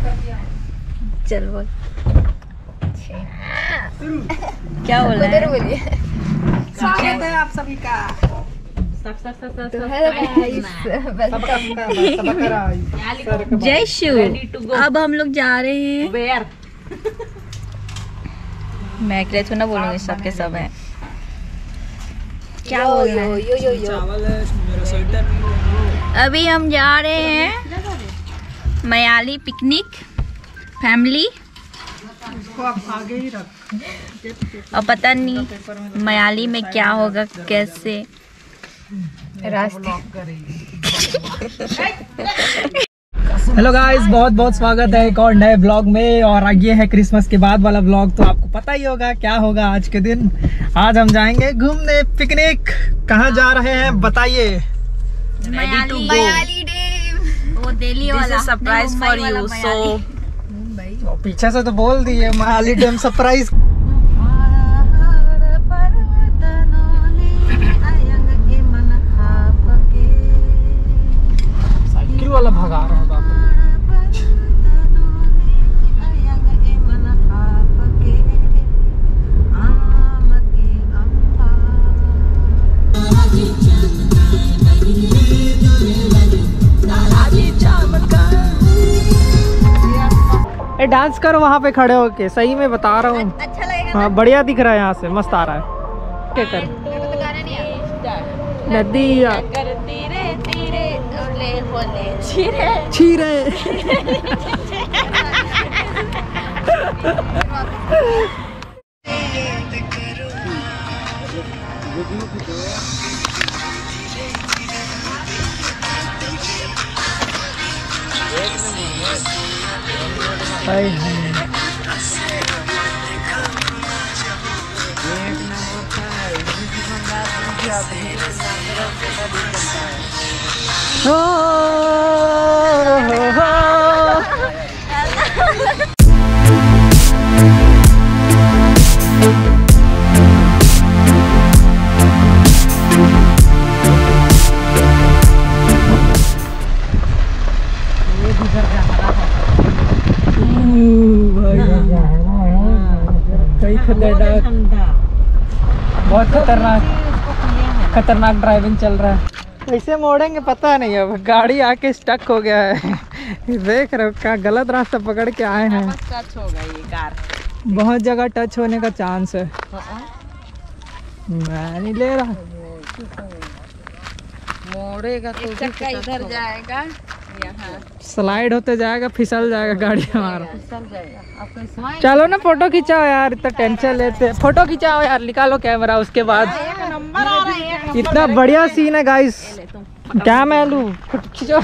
चल बोल। क्या बोल रहे हैं? बोलिए। स्वागत है आप सभी का। जय शिव। अब हम लोग जा रहे हैं। मैं अकेले थोड़ा ना बोलूंगी, सबके सब हैं। क्या बोल रहे हैं? अभी हम जा रहे हैं मयाली पिकनिक फैमिली। आगे ही रख। और पता नहीं मयाली में क्या होगा, कैसे रास्ते। हेलो गाइस, बहुत बहुत स्वागत है एक और नए ब्लॉग में। और ये है क्रिसमस के बाद वाला ब्लॉग, तो आपको पता ही होगा क्या होगा आज के दिन। आज हम जाएंगे घूमने, पिकनिक। कहाँ जा रहे हैं बताइए? मयाली डैम। वो दिल्ली वाला सरप्राइज फॉर यू। सो पीछे से तो बोल दिए मयाली डैम सरप्राइज। साइकिल वाला भगा रहा है बाप। डांस करो वहाँ पे खड़े होके, सही में बता रहा हूँ। अच्छा लगेगा। हाँ बढ़िया दिख रहा है, यहाँ से मस्त आ रहा है। क्या कर नदिया तीरे तीरे ओले होले छीरे छीरे। बहुत खतरनाक ड्राइविंग चल रहा है। कैसे मोड़ेंगे पता नहीं, अब गाड़ी आके स्टक हो गया है। देख रहे हो क्या गलत रास्ता पकड़ के आए हैं। टच होगा ये कार। बहुत जगह टच होने का चांस है। मैं नहीं ले रहा। मोड़ेगा तो चक्का इधर जाएगा, यहाँ स्लाइड होते जाएगा, फिसल जाएगा गाड़ी हमारा। फिसल जाएगा। चलो ना फोटो खिंचाओ यार, इतना टेंशन लेते। फोटो खिंचाओ यार, निकालो कैमरा। उसके बाद इतना बढ़िया सीन है गाइस। क्या मैं लूं? खिंचो।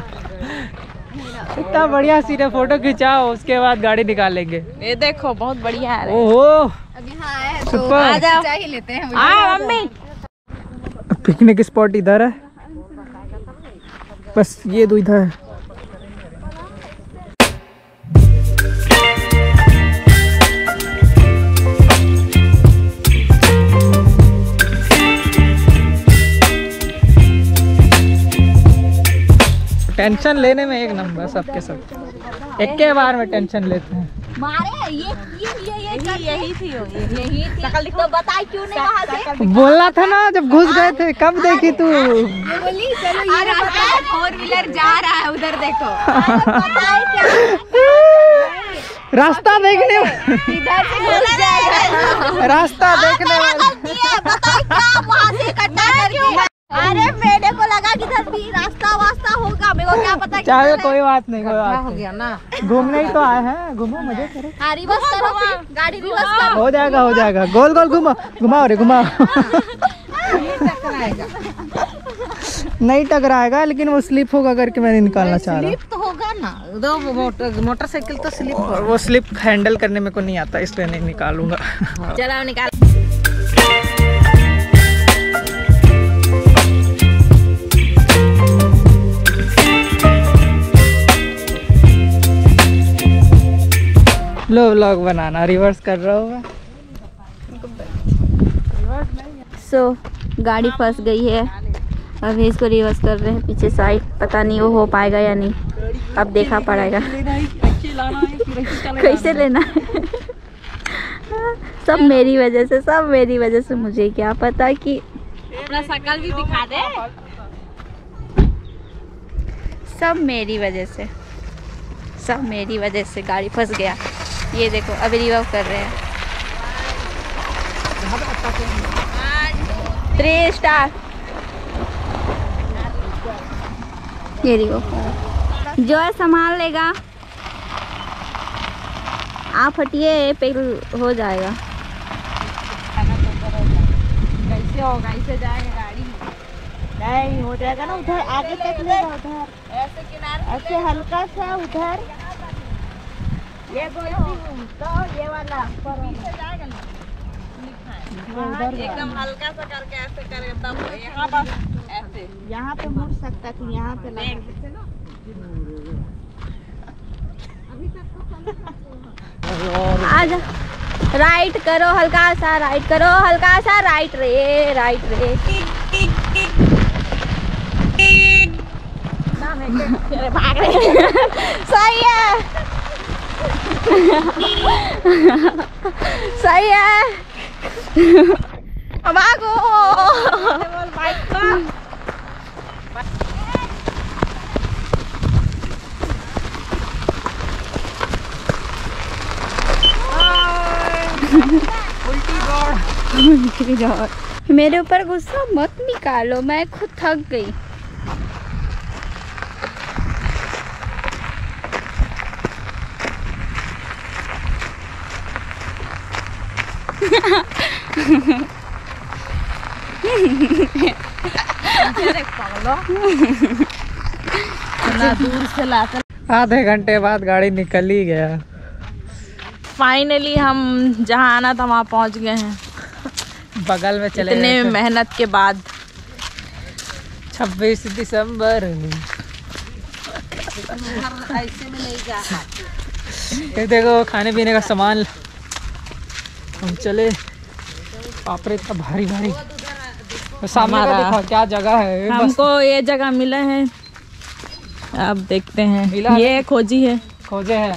इतना बढ़िया सीन है, फोटो खिंचाओ, उसके बाद गाड़ी निकालेंगे। ये देखो बहुत बढ़िया है। ओहो अब यहाँ आए हैं तो आ जाओ, ही लेते हैं। मम्मी पिकनिक स्पॉट इधर है, बस ये दो इधर है। टेंशन लेने में एक नंबर सबके सब, एक के बार में टेंशन लेते हैं। मारे यही थी तो बताई क्यों नहीं वहाँ से? बोलना था ना जब घुस गए थे। कब देखी तू? बोली चलो ये रास्ता 4 व्हीलर जा रहा है, उधर देखो। रास्ता देखने इधर से घुस जाएगा। रास्ता देखने वहाँ से इकट्ठा करके। अरे मेरे को लगा कि इधर भी रास्ता वास्ता होगा, मेरे को क्या पता। चाहे कोई बात नहीं, कोई बात हो गया ना। घूमने ही तो आए हैं, घूमो मजे करो। रिवर्स करो, गाड़ी रिवर्स करो। हो जाएगा हो जाएगा, गोल गोल घुमाओ घुमाओ रे घुमाओ। नहीं टकराएगा, लेकिन वो स्लिप होगा करके मैंने निकालना चाह रहा। स्लिप तो होगा ना, दो मोटरसाइकिल तो स्लिप होगा। वो स्लिप हैंडल करने में को नहीं आता, इसलिए नहीं निकालूंगा। चलो निकाल। लो व्लॉग बनाना, रिवर्स कर रहा हूँ। सो गाड़ी फंस गई है अभी इसको रिवर्स कर रहे हैं पीछे साइड, पता नहीं वो हो पाएगा या नहीं, अब देखा पड़ेगा कैसे लेना है। सब मेरी वजह से, सब मेरी वजह से, मुझे क्या पता कि अपना शकल भी दिखा दे। सब मेरी वजह से, सब मेरी वजह से गाड़ी फंस गया। ये देखो अभी रिवर्स कर रहे हैं। 3 स्टार। ये देखो जो है संभाल लेगा, आप हटिए पे हो जाएगा। कैसे होगा, ऐसे जाएगा गाड़ी? नहीं हो जाएगा ना, उधर आगे तक लेगा, उधर ऐसे किनारे ऐसे हल्का सा उधर, ये तो ये वाला पीछे जाएगा ना, एकदम हल्का सा करके ऐसे करेगा तब यहाँ बस ऐसे। यहाँ पे मुड़ सकता है, यहाँ पे लगा। आजा राइट करो, हल्का सा राइट करो, हल्का सा राइट रे, राइट रे। भाग रहे सही है, सही है, भागो। उल्टी दौड़। मेरे ऊपर गुस्सा मत निकालो, मैं खुद थक गई। दूर से लाता। आधे घंटे बाद गाड़ी निकल ही गया। फाइनली हम जहाँ आना था वहाँ पहुँच गए हैं, बगल में चले इतने गए थे। मेहनत के बाद। 26 दिसंबर। ऐसे में नहीं जा। ये देखो खाने पीने का सामान हम चले। बाप रे इतना भारी भारी। तो सामने का हमारा- देखो क्या जगह है। बस हमको ये जगह मिला है, अब देखते हैं। मिला ये खोजी है खोजे है।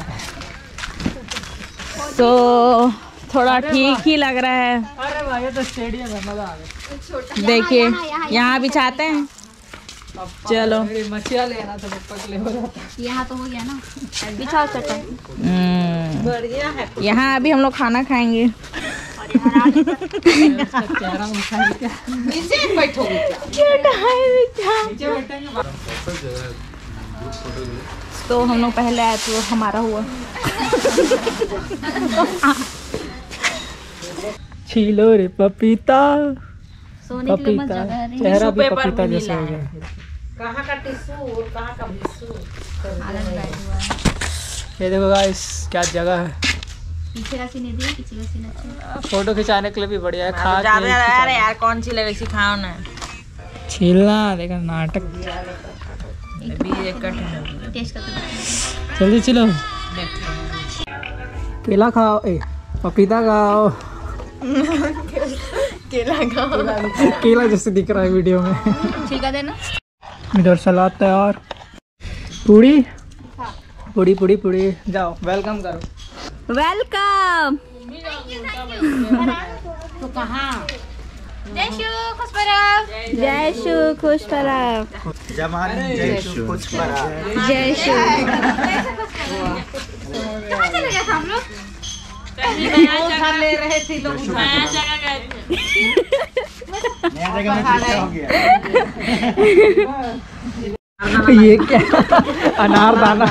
तो थोड़ा ठीक ही लग रहा है। अरे भाई ये तो स्टेडियम है, मजा आ गया। देखिए यहाँ बिछाते हैं। चलो मेरी मछिया लेना तो पकले हो जाता। यहाँ तो हो गया ना, बिछाओ चटन। यहाँ अभी हम लोग खाना खाएंगे। चेहरा में दिखाई क्या? नीचे बैठेंगे। तो हम लोग पहले आए तो हमारा हुआ। छीलो रे पपीता, सोने के लिए मत पपीता जगह है। चेहरा भी पेपर पपीता भी जैसा हो मिला गया। कहाँ का टिश्यू और कहाँ का टिश्यू? ये देखो गाइस क्या जगह है। पीछे का सीन दिए, पीछे का सीन अच्छा। फोटो खिंचाने के लिए भी बढ़िया है। खा के अरे खिंचाना। यार कौन सी लगे सिखाओ ना। छीलना देखा नाटक। अभी एक कट है। टेस्ट करके बताओ। जल्दी चलो। केला खाओ, ए पपीता खाओ। केला जैसे दिख रहा है वीडियो में। छिलका देना। इधर सलाद तैयार। पूड़ी पूड़ी पूड़ी पूड़ी। जाओ वेलकम करो। वेलकम। तो कहाँ? जय शु खुश परब। जय शु खुश परब। जय शु। कहाँ चले गए थे हम लोग? ले रहे थे लोग। नया जगह गए थे। ये क्या? अनारदाना।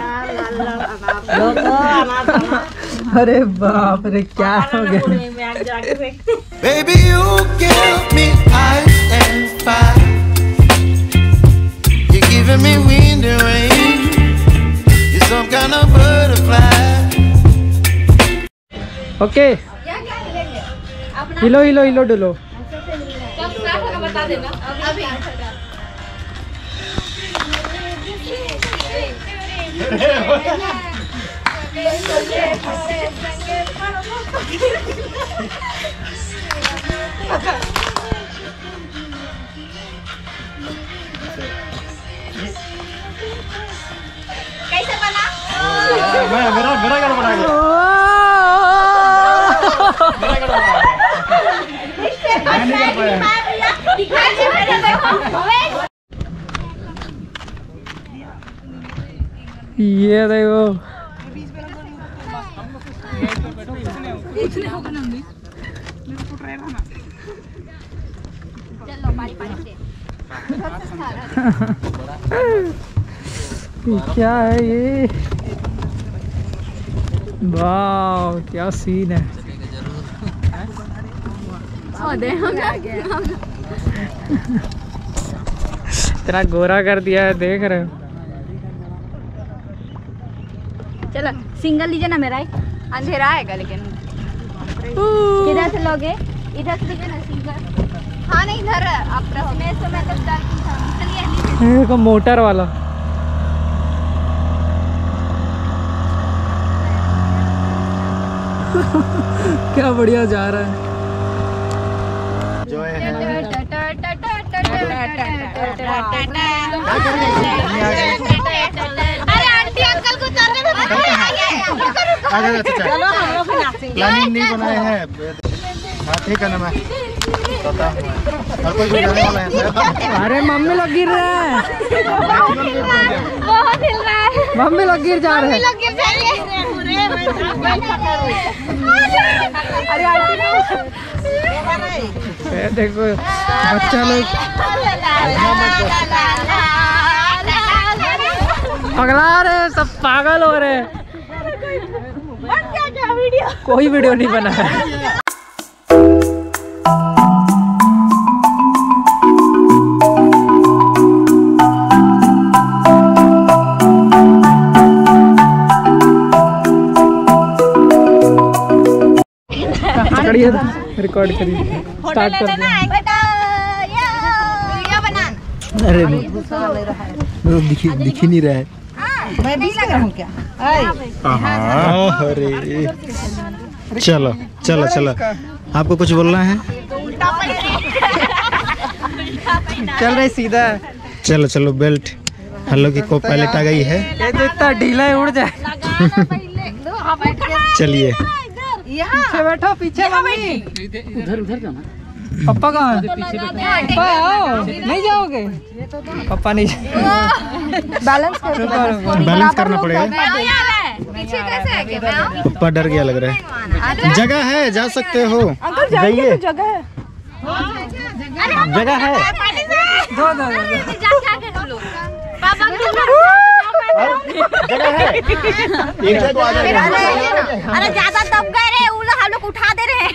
अरे बाप रे क्या हो गया? Baby, you give me ice and fire. You're giving me wind and rain. You're some kind of butterfly. Okay hello hello हिलो डुलो। बता देना अभी। कैसे बना? मेरा गड़बड़ा गया। मेरा गड़बड़ा गया। मैं नहीं कर पाया। दिखाइए मेरे देखो। ये देखो चलो पानी पानी से। क्या है ये? वाह क्या सीन है। इतना गोरा कर दिया है, देख रहे हो। चलो सिंगल लीजिए ना मेरा। अंधेरा आएगा लेकिन किधर से लोगे? इधर से लीजिए ना सिंगल। हाँ नहीं इधर आप रहो। मैं तो चलिए देखो मोटर वाला। क्या बढ़िया जा रहा है। अरे आंटी अंकल को चलने में चलो हम लोग भी नाचेंगे। प्लानिंग नहीं बनाए हैं। हाँ ठीक है ना, मैं बताता हूँ। और कोई भी जाने वाला है? अरे मम्मी लोग गिर रहे हैं। बहुत हिल रहा है। मम्मी लोग गिर जा रहे हैं। गिर जाएंगे। अरे ये देखो बच्चा लोग पगला रहे हैं, सब पागल हो रहे हैं। कोई वीडियो नहीं बना है। रिकॉर्ड करिए, स्टार्ट कर दिया। अरे दिख ही नहीं रहा है। मैं बीच में रहूं क्या? अरे चलो चलो चलो, आपको कुछ बोलना है? चल रही सीधा। चलो चलो, बेल्ट हेलो की को पायलट आ गई है। ये तो इतना ढीला है, उड़ जाए। चलिए पीछे बैठो, पीछे मम्मी। उधर जाना। पापा कहाँ है? पापा आओ। नहीं जाओगे? पापा नहीं। बैलेंस करना पड़ेगा। पीछे कैसे है कि मैं आऊं? पापा डर गया लग रहा है। जगह है, जा सकते हो। जाइए, जगह है। जगह है। दो दो पापा जगह है। अरे ज्यादा दब गए रे, हम लोग उठा दे रहे हैं।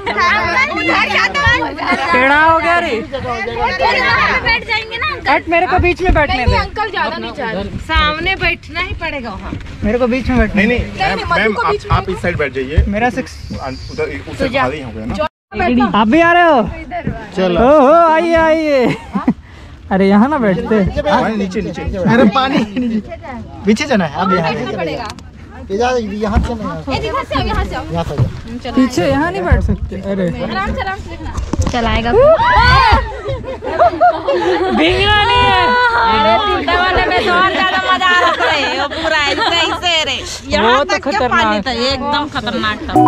टेढ़ा हो गया रे। बैठ जाएंगे ना हट, मेरे को बीच में बैठने दे। अंकल ज्यादा नहीं चाह रहे। सामने बैठना ही पड़ेगा वहाँ। मेरे को बीच में बैठने नहीं मैम आप इस साइड बैठ जाइए। मेरा 6। उधर खाली हो गया ना। आप भी आ रहे हो? चलो ओहो, आइए आइए। अरे यहाँ ना बैठते। नीचे नीचे। अरे पानी पीछे जाना है। अब यहाँ यहाँ से पीछे यहाँ नहीं बैठ सकते। अरे चलाएगा भीगना नहीं है। अरे टिल्टा वाले में तो और ज्यादा मजा आ रहा है। वो पूरा ऐसे रे। यहाँ वो तो तक क्या पानी खतरनाक था, एकदम खतरनाक था।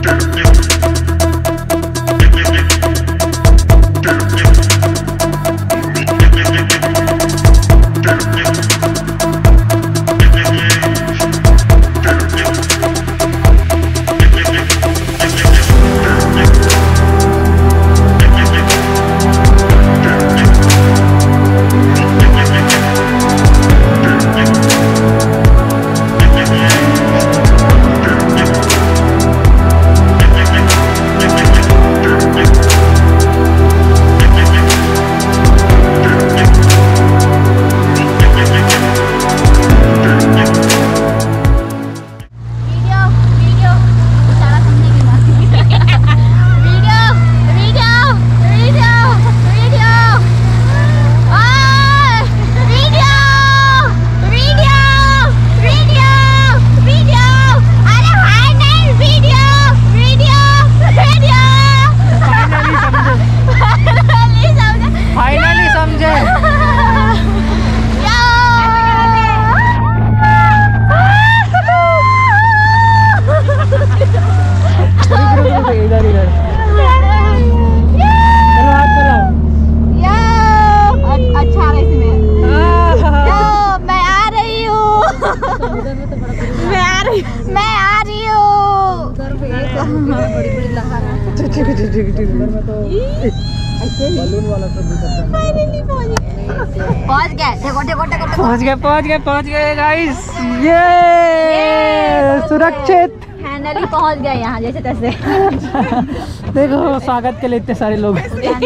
पहुंच गए गाइस। ये सुरक्षित फाइनली पहुंच गए यहाँ जैसे तैसे। देखो स्वागत के लिए इतने सारे लोग।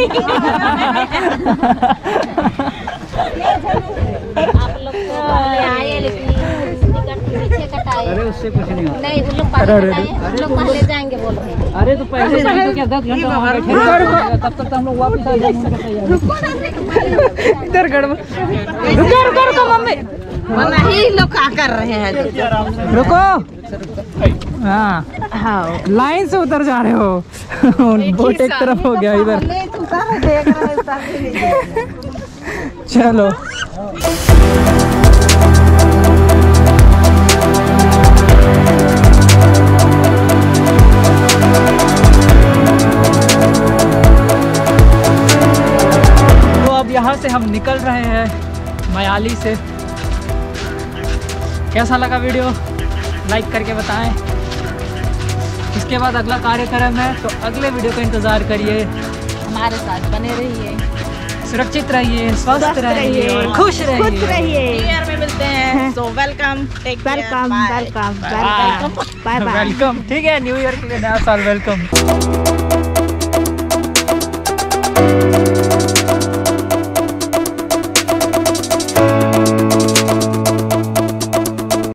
अरे उससे कुछ नहीं होता। नहीं, उन लोग पहले जाएंगे बोल रहे हैं। अरे तो पैसे तो क्या 10 घंटा तब तक हम लोग वापस आ जाएंगे। इधर गड़बड़। रुको मम्मी, नहीं लोग क्या कर रहे हैं? रुको। हाँ लाइन से उतर जा रहे हो। बोट एक तरफ हो गया इधर। चलो तो अब यहाँ से हम निकल रहे हैं मयाली से। कैसा लगा वीडियो लाइक करके बताएं। इसके बाद अगला कार्यक्रम है, तो अगले वीडियो का इंतज़ार करिए। हमारे साथ बने रहिए, सुरक्षित रहिए, स्वस्थ रहिए और खुश रहिए। न्यू ईयर में मिलते हैं। So welcome, take care, welcome. ठीक है, न्यू ईयर के लिए नया साल वेलकम।